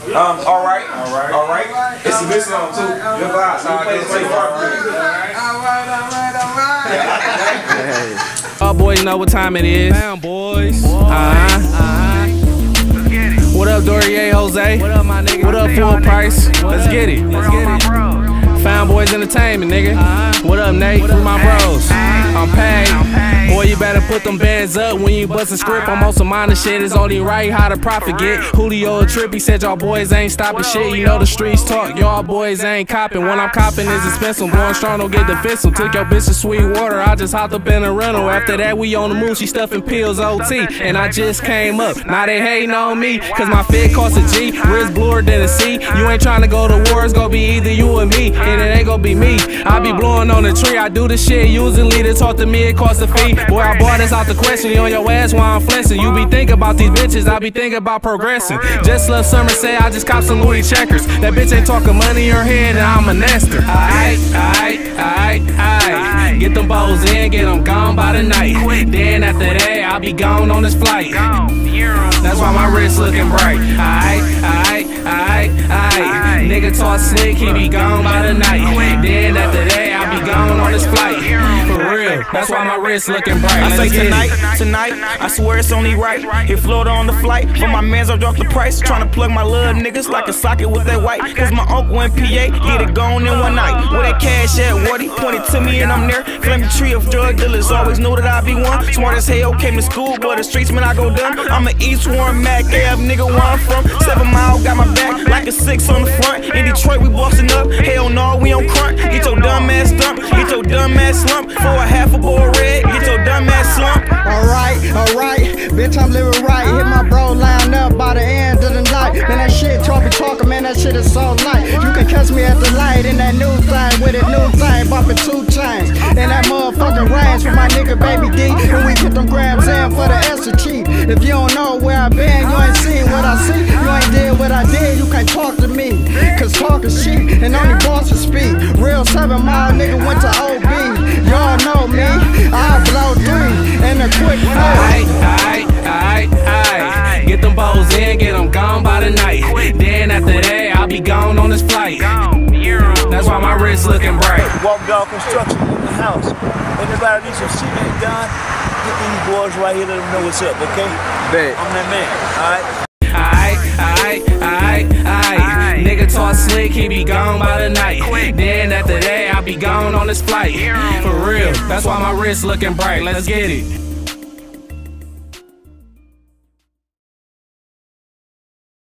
Alright. It's a missing on too. Your vibes. All boys know what time it is. Found boys. What up, Dorier Jose? What up, my nigga? What up, Full Price? Let's get it. Found Boys Entertainment, nigga. What up, Nate? Free my bros. I'm paid. Boy, you better put them bands up when you bust a script. I'm on some minor shit. It's only right how to profit get. Julio a trip, he said y'all boys ain't stopping shit. You know the streets talk, y'all boys ain't copping. When I'm copping is expensive. Going strong, don't get defensive. Took your bitch to Sweetwater, I just hopped up in a rental. After that, we on the move, she stuffing pills OT. And I just came up, now they hating on me. Cause my fit cost a G, wrist bluer than a C. You ain't trying to go to war, it's gonna be either you or me. And it ain't gonna be me. I be blowing on the tree, I do the shit usually to talk to me, it costs a fee. Boy, I bought this out the question, you on your ass while I'm flexing. You be thinking about these bitches, I be thinking about progressing. Just love summer, say I just cop some Louis checkers. That bitch ain't talking money in her head and I'm a nester. Aight. Get them bows in, get them gone by the night. Then after that, I'll be gone on this flight. That's why my wrist looking bright. Aight. Nigga talk slick, he be gone by the night. Then after that, I'll be gone on this flight. For real, that's why my wrist looking bright. I say tonight, I swear it's only right. Hit Florida on the flight, for my mans I drop the price. Tryna plug my little niggas like a socket with that white. Cause my uncle in PA, get it gone in one night. Where that cash at, what he pointed to me and I'm there. Flaming tree of drug dealers, always knew that I be one. Smart as hell, came to school, but the streets man I go dumb. I'm an East Warren Mac, Ave nigga where I'm from. 7 Mile, got my back like a 6 on the front. In Detroit we bossing up, hell no, we on crunk. Get your dumb ass dump, get your dumb ass slump. For a half a boy red, get your dumb ass slump. Alright, bitch, I'm living right. Hit my bro line up by the end of the night. Man, that shit talking, man, that shit is so light. You can catch me at the light in that new thing with a new thing, bumping 2 chains. And that motherfucking range for my nigga Baby D. And we put them grams in for the extra cheap. If you don't know where I been, you ain't seen what I see. You ain't did what I did, you can't talk to me. Cause talk is cheap, and only bosses speak. Real 7 Mile nigga went to OB. Y'all know me, I'll blow 3 in a quick Aight. Get them bows in, get them gone by the night. Then after that, I'll be gone on this flight. That's why my wrist looking bright. Walk Dog Construction in the house. Anybody need some cement done, get these boys right here, let them know what's up, okay? I'm that man, alright? Aight. Nigga talk slick, he be gone by the night. Then after that, I'll be gone on this flight. For real, that's why my wrist looking bright. Let's get it.